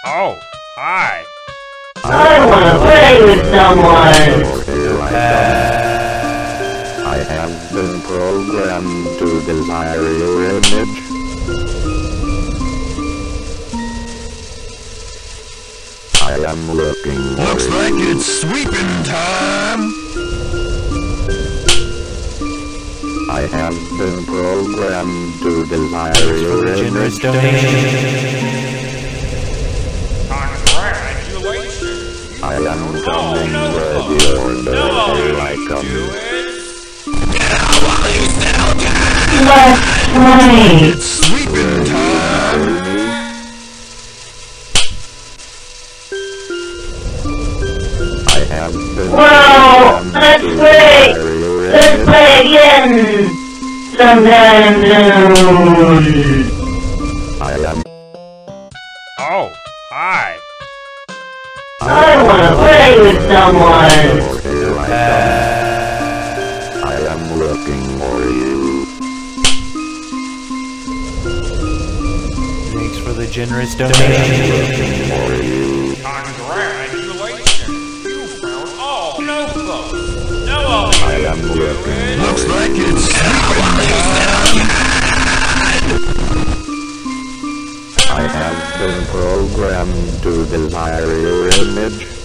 Oh, hi. I wanna play with someone! I have been programmed to desire your image. I am looking for Looks like it's sweeping time. I have been programmed to desire your Generous image. donation. Congratulations. I am coming ready for the here I come. Let's play! It's sweeping time. I have been Wow! Let's programmed to play! desire your Let's image. play again! Sometime soon! I am Oh, hi. I wanna play with someone! here I come. I am looking for you. Thanks for the generous I am donation. looking for you. Congratulations. You found all notebooks. Now all I am looking Looks for you. like it's sweeping time. I have been programmed to desire your image.